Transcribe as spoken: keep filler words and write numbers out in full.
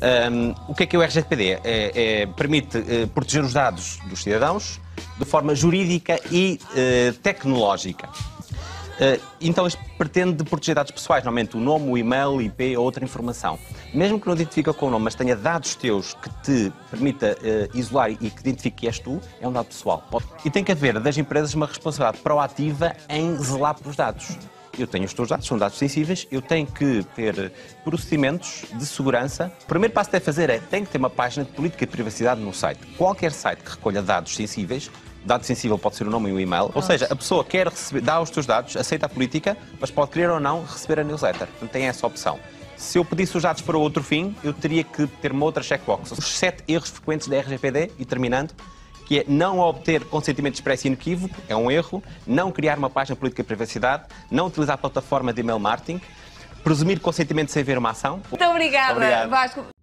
Um, o que é que é o R G P D? É, é, permite uh, proteger os dados dos cidadãos de forma jurídica e uh, tecnológica. Uh, então, isto pretende proteger dados pessoais, normalmente o nome, o e-mail, I P ou outra informação. Mesmo que não identifique com o nome, mas tenha dados teus que te permita uh, isolar e que identifique que és tu, é um dado pessoal. E tem que haver das empresas uma responsabilidade proativa em zelar pelos dados. Eu tenho os teus dados, são dados sensíveis, eu tenho que ter procedimentos de segurança. O primeiro passo que deve fazer é, tem que ter uma página de política de privacidade no site. Qualquer site que recolha dados sensíveis, dado sensível pode ser o nome e o e-mail, ou seja, a pessoa quer receber, dá os teus dados, aceita a política, mas pode querer ou não receber a newsletter. Portanto, tem essa opção. Se eu pedisse os dados para outro fim, eu teria que ter uma outra checkbox. Os sete erros frequentes da R G P D, e terminando, que é não obter consentimento expresso e inequívoco, é um erro, não criar uma página de política de privacidade, não utilizar a plataforma de e-mail marketing, presumir consentimento sem haver uma ação. Muito obrigada, Obrigado. Vasco.